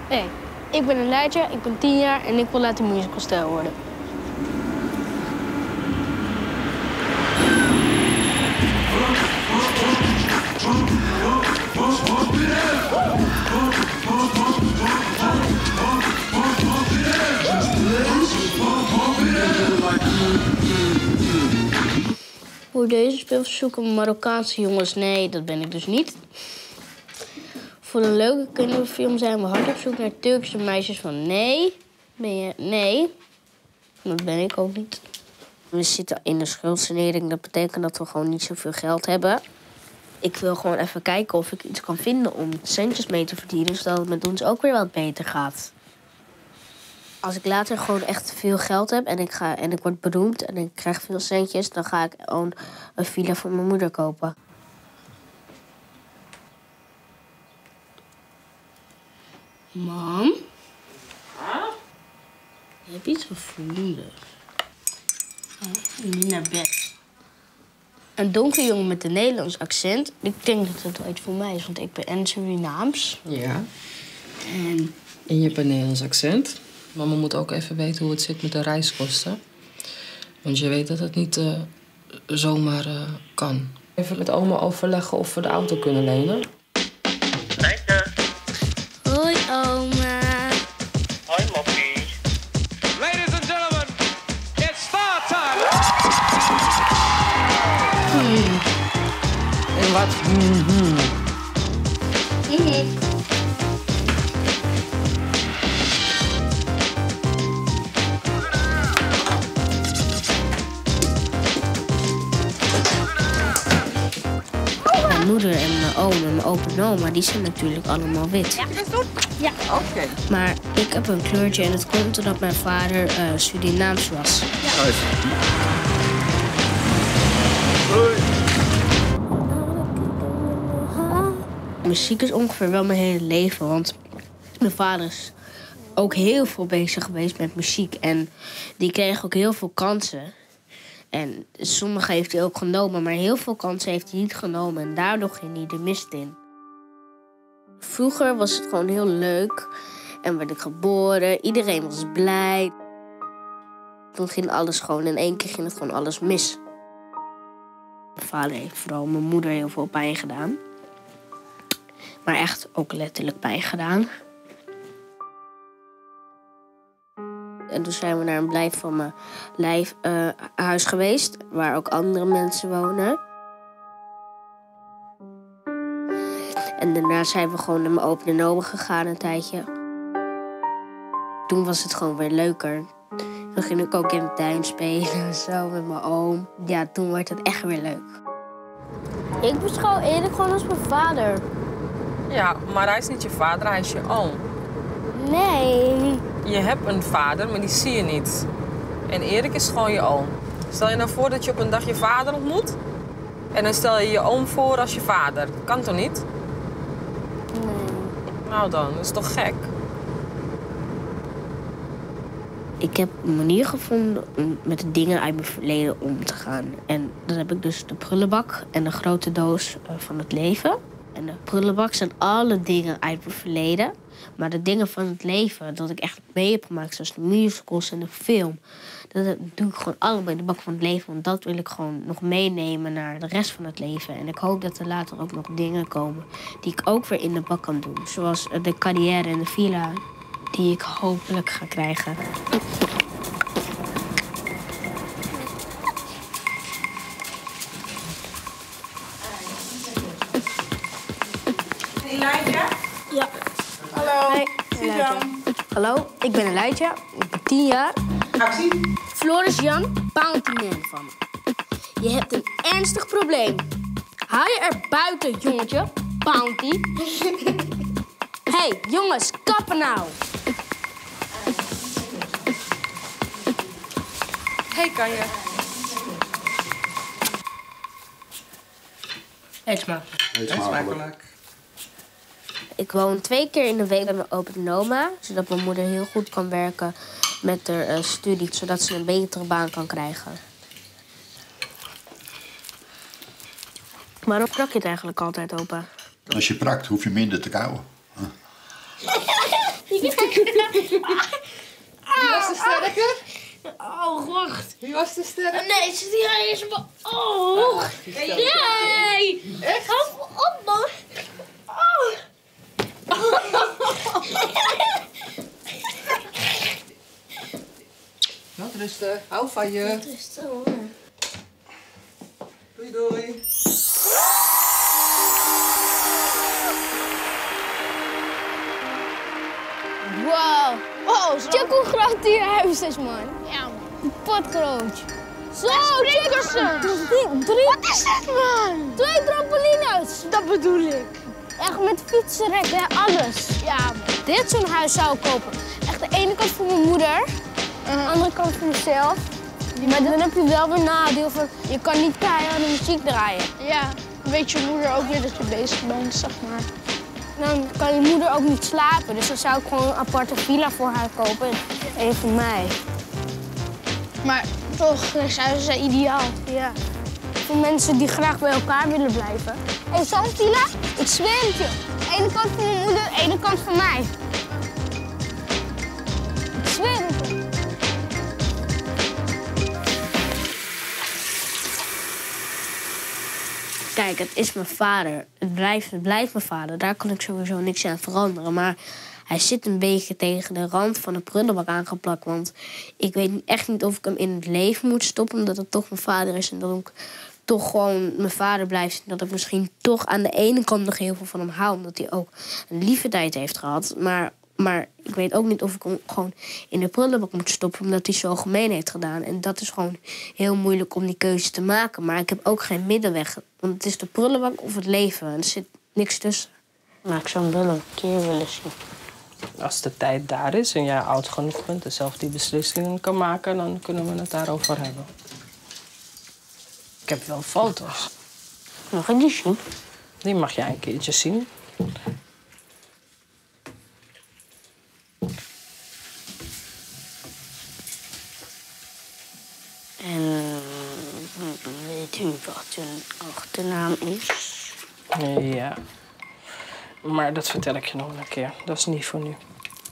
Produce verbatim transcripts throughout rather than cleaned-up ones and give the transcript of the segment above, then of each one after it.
Hé, hey, ik ben Elijah, ik ben tien jaar en ik wil later musicalster worden. Voor deze speelverzoeken Marokkaanse jongens, nee, dat ben ik dus niet. Voor een leuke kinderfilm zijn we hard op zoek naar Turkse meisjes van nee. Ben je? Nee. Dat ben ik ook niet. We zitten in de schuldsanering. Dat betekent dat we gewoon niet zoveel geld hebben. Ik wil gewoon even kijken of ik iets kan vinden om centjes mee te verdienen, zodat het met ons ook weer wat beter gaat. Als ik later gewoon echt veel geld heb en ik, ga, en ik word beroemd en ik krijg veel centjes, dan ga ik gewoon een villa voor mijn moeder kopen. Mam? Huh? Je hebt iets gevonden. Je moet naar bed. Een donkere jongen met een Nederlands accent. Ik denk dat het wel iets voor mij is, want ik ben en Surinaams. Ja. En... en je hebt een Nederlands accent. Mama moet ook even weten hoe het zit met de reiskosten. Want je weet dat het niet uh, zomaar uh, kan. Even met oma overleggen of we de auto kunnen lenen. Hoi, oma. Hoi, moppie. Ladies and gentlemen, it's start time. Hmm. En wat? Mm-hmm. Mm-hmm. Mijn moeder en mijn oom en mijn opa en oma, die zijn natuurlijk allemaal wit. Ja, dat is goed. Ja. Oké. Okay. Maar ik heb een kleurtje en het komt omdat mijn vader uh, Surinaams was. Ja. Muziek is ongeveer wel mijn hele leven, want mijn vader is ook heel veel bezig geweest met muziek. En die kreeg ook heel veel kansen. En sommige heeft hij ook genomen, maar heel veel kansen heeft hij niet genomen. En daardoor ging hij de mist in. Vroeger was het gewoon heel leuk. En werd ik geboren. Iedereen was blij. Toen ging alles gewoon, in één keer ging het gewoon alles mis. Mijn vader heeft vooral mijn moeder heel veel pijn gedaan. Maar echt ook letterlijk pijn gedaan. En toen zijn we naar een blijf van mijn lijf, uh, huis geweest, waar ook andere mensen wonen. En daarna zijn we gewoon naar mijn opa en oma gegaan een tijdje. Toen was het gewoon weer leuker. Toen ging ik ook in de tuin spelen, zo met mijn oom. Ja, toen werd het echt weer leuk. Ik beschouw Erik gewoon als mijn vader. Ja, maar hij is niet je vader, hij is je oom. Nee. Je hebt een vader, maar die zie je niet. En Erik is gewoon je oom. Stel je nou voor dat je op een dag je vader ontmoet. En dan stel je je oom voor als je vader. Kan toch niet? Nee. Nou dan, dat is toch gek? Ik heb een manier gevonden om met de dingen uit mijn verleden om te gaan. En dan heb ik dus de prullenbak en de grote doos van het leven. En de prullenbak zijn alle dingen uit mijn verleden. Maar de dingen van het leven, dat ik echt mee heb gemaakt, zoals de musicals en de film, dat doe ik gewoon allemaal in de bak van het leven. Want dat wil ik gewoon nog meenemen naar de rest van het leven. En ik hoop dat er later ook nog dingen komen die ik ook weer in de bak kan doen. Zoals de carrière en de villa, die ik hopelijk ga krijgen. Elijah? Ja. Hallo. Hey, Elijah. Hallo, ik ben Elijah. Ik ben tien jaar. Actie. Floris Jan, bountyman van me. Je hebt een ernstig probleem. Haal je er buiten, jongetje. Bounty. Hé, hey, jongens, kappen nou. Hey, kan je? Eet smakelijk. Eet smakelijk. Ik woon twee keer in de week bij mijn opa en oma, zodat mijn moeder heel goed kan werken met haar uh, studie, zodat ze een betere baan kan krijgen. Waarom prak je het eigenlijk altijd, opa? Als je prakt, hoef je minder te kauwen. Je Wie was de sterker? Oh, wacht. Wie was de sterker? Nee, zit hier eens op. Oh. Nee. Echt? Hou op, man. Oh. Wat rusten. Hou van je. Wat is dat, hoor? Doei, doei. Wow. Oh, check hoe groot die huis is, man. Ja, man. Potgroot. Zo, check eens. Drie, drie. Wat is dit, man? Twee trampolines. Dat bedoel ik. Echt met fietsenrekken en alles. Ja, man. Dit zo'n huis zou ik kopen. Echt de ene kant voor mijn moeder, de andere kant voor mezelf. Maar dan heb je wel weer nadeel van, je kan niet keihard muziek draaien. Ja, weet je moeder ook weer dat je bezig bent, zeg maar. Dan kan je moeder ook niet slapen, dus dan zou ik gewoon een aparte villa voor haar kopen. Eén voor mij. Maar toch is huis ideaal. Ja. Voor mensen die graag bij elkaar willen blijven. Hé, zo'n villa? Ik zweer het je. Ene kant voor mijn moeder, ene kant voor mij. Ik zweer het je. Kijk, het is mijn vader. Het blijft, het blijft mijn vader. Daar kan ik sowieso niks aan veranderen. Maar hij zit een beetje tegen de rand van de prullenbak aangeplakt. Want ik weet echt niet of ik hem in het leven moet stoppen, omdat het toch mijn vader is. En dat ik toch gewoon mijn vader blijft. En dat ik misschien toch aan de ene kant nog heel veel van hem hou. Omdat hij ook een lieve tijd heeft gehad. Maar, maar ik weet ook niet of ik hem gewoon in de prullenbak moet stoppen, omdat hij zo gemeen heeft gedaan. En dat is gewoon heel moeilijk om die keuze te maken. Maar ik heb ook geen middenweg. Want het is de prullenbak of het leven. En er zit niks tussen. Maar ik zou hem wel een keer willen zien. Als de tijd daar is en jij oud genoeg bent en zelf die beslissingen kan maken, dan kunnen we het daarover hebben. Ik heb wel foto's. Mag ik die zien? Die mag jij een keertje zien. En weet u wat een achternaam is? Ja. Maar dat vertel ik je nog een keer. Dat is niet voor nu.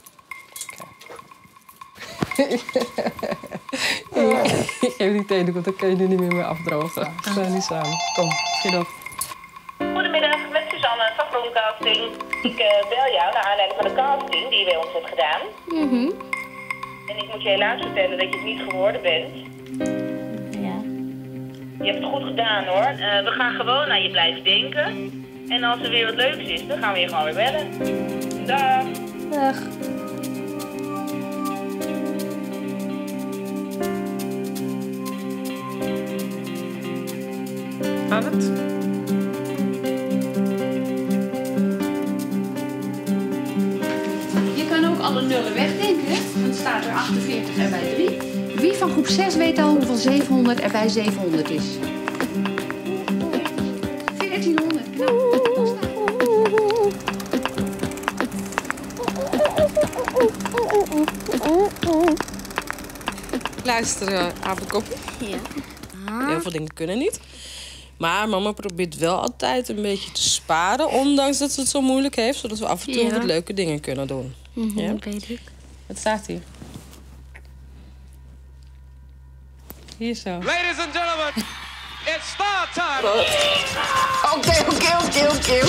Ik geef die tenen, want dan kan je nu niet meer mee afdrogen. Staan niet samen. Kom, schiet op. Goedemiddag, met Suzanne van Groencasting. Ik uh, bel jou naar aanleiding van de casting die je bij ons hebt gedaan. Mhm. En ik moet je helaas vertellen dat je het niet geworden bent. Ja. Je hebt het goed gedaan hoor. Uh, we gaan gewoon aan je blijven denken. En als er weer wat leuks is, dan gaan we je gewoon weer bellen. Dag. Dag. Gaat het? Je kan ook alle nullen wegdenken. Dan staat er achtenveertig er bij drie. Wie van groep zes weet al hoeveel zevenhonderd er bij zevenhonderd is? veertienhonderd. Nou, dan staat Luister, uh, Apenkop. Ja. Heel veel dingen kunnen niet. Maar mama probeert wel altijd een beetje te sparen, ondanks dat ze het zo moeilijk heeft, zodat we af en toe Ja. wat leuke dingen kunnen doen. Mhm, Ja? weet ik. Wat staat hier? Hier zo. Ladies and gentlemen, it's star time. Oké, oké, oké, oké.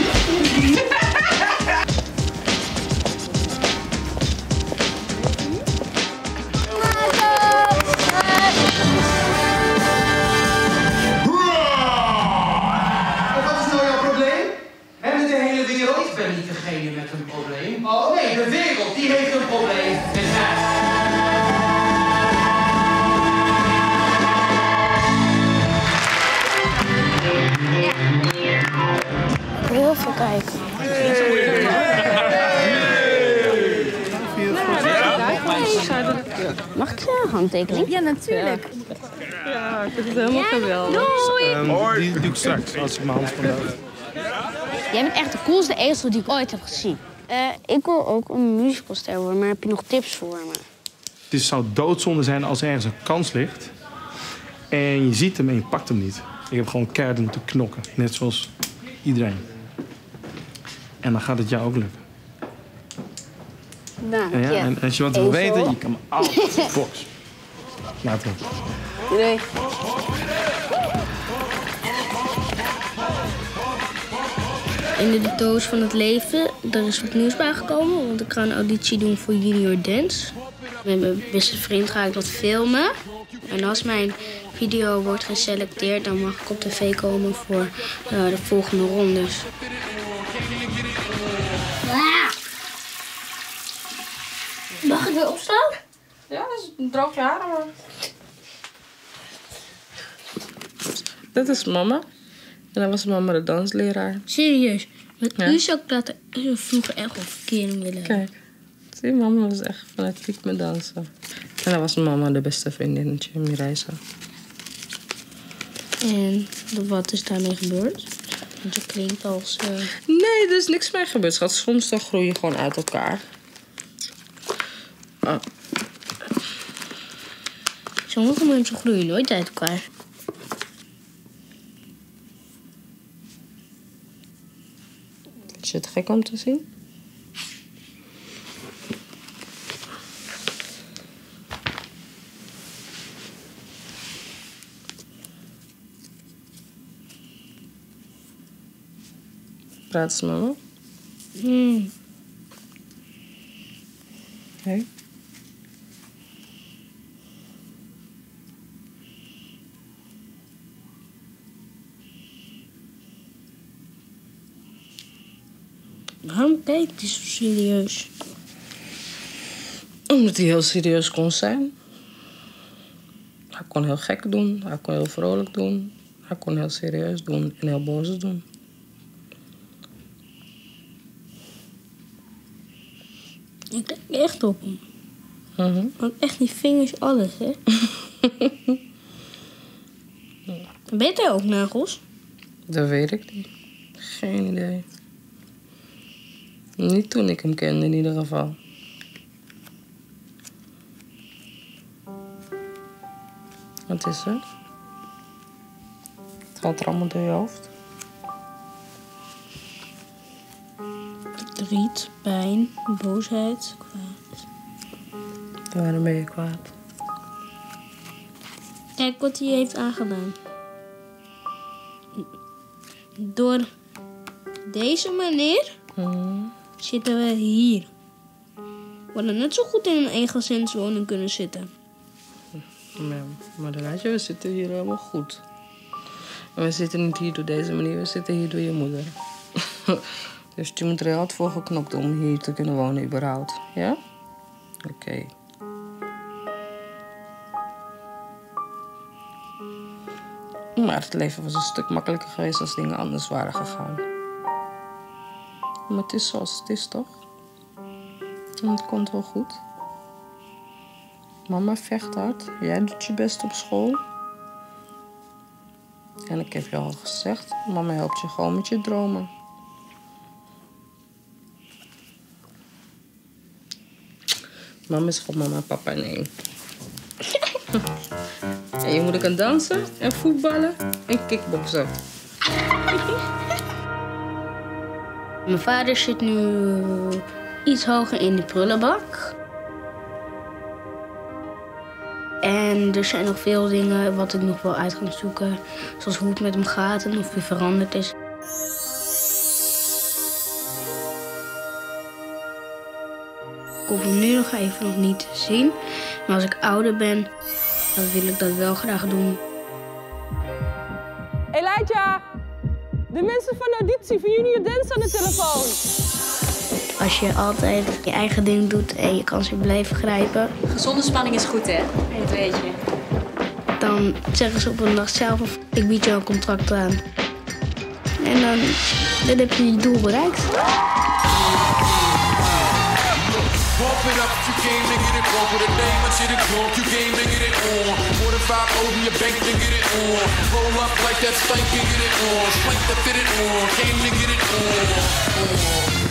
Wat is nou jouw probleem? We hebben de hele wereld. Ik ben niet degene met een probleem. Oh nee, de wereld, die heeft een probleem. En hij. Ik wil heel veel kijken. Mag ik je handtekening? Ja, natuurlijk. Ja, ik vind het helemaal geweldig. Um, die doe ik straks, als ik mijn hand van dood. Jij bent echt de coolste ezel die ik ooit heb gezien. Uh, ik wil ook een musicalster worden, maar heb je nog tips voor me? Het zou doodzonde zijn als er ergens een kans ligt en je ziet hem en je pakt hem niet. Ik heb gewoon keihard moeten knokken, net zoals iedereen. En dan gaat het jou ook lukken. gedaan. Ja, Ja. en als je wat wil weten, je kan me altijd box. Laten we. Nee. In de doos van het leven, er is wat nieuws bijgekomen, want ik ga een auditie doen voor Junior Dance. Met mijn beste vriend ga ik dat filmen. En als mijn video wordt geselecteerd, dan mag ik op tv komen voor uh, de volgende rondes. Ah. Mag ik weer opstaan? Ja, dus droog je haren maar. Dit is mama. En dan was mama de dansleraar. Serieus? Met Ja. u zou ik dat vroeger echt wel verkering willen hebben. Kijk, zie, mama was echt fanatiek met dansen. En dan was mama de beste vriendinnetje, Mireisa. En wat is daarmee gebeurd? Want je klinkt als... Uh... Nee, er is niks mee gebeurd, schat. Soms dan groei je gewoon uit elkaar. Oh. Sommige mensen groeien nooit uit elkaar. Vind je het gek om te zien? Praat eens, mama. Hmm. Hey. Waarom kijkt hij zo serieus? Omdat hij heel serieus kon zijn. Hij kon heel gek doen, hij kon heel vrolijk doen. Hij kon heel serieus doen en heel boos doen. Ik kijk echt op hem. Uh-huh. Want echt, die vingers, alles, hè? Weet hij ook nagels? Dat weet ik niet. Geen idee. Niet toen ik hem kende in ieder geval. Wat is er? Het gaat er allemaal door je hoofd. Verdriet, pijn, boosheid, kwaad. Waarom ben je kwaad? Kijk wat hij heeft aangedaan. Door deze manier Hmm. zitten we hier. We hadden net zo goed in een eengezinswoning kunnen zitten. Nee, maar dan laat je, we zitten hier helemaal goed. En we zitten niet hier door deze manier, we zitten hier door je moeder. Dus je moet er heel hard voor geknokt om hier te kunnen wonen überhaupt. Ja? Oké. Okay. Maar het leven was een stuk makkelijker geweest als dingen anders waren gegaan. Maar het is zoals het is, toch? En het komt wel goed. Mama vecht hard. Jij doet je best op school. En ik heb je al gezegd, mama helpt je gewoon met je dromen. Mama is gewoon mama en papa in één. En je moeder kan dansen en voetballen en kickboksen. Mijn vader zit nu iets hoger in de prullenbak. En er zijn nog veel dingen wat ik nog wel uit ga zoeken. Zoals hoe het met hem gaat en of hij veranderd is. Ik hoef hem nu nog even nog niet te zien. Maar als ik ouder ben, dan wil ik dat wel graag doen. Elijah, de mensen van de auditie voor Junior Dance aan de telefoon. Als je altijd je eigen ding doet en je kan ze blijven grijpen. Gezonde spanning is goed, hè? Dat weet je. Dan zeggen ze op een dag zelf of ik bied jou een contract aan. En dan, dan heb je je doel bereikt. Bump it up, you came to get it wrong with a name and shit it drunk. You came to get it on. More than five O's in your bank to get it on. Roll up like that stank and get it on. Swank to fit it on. Came to get it on. on.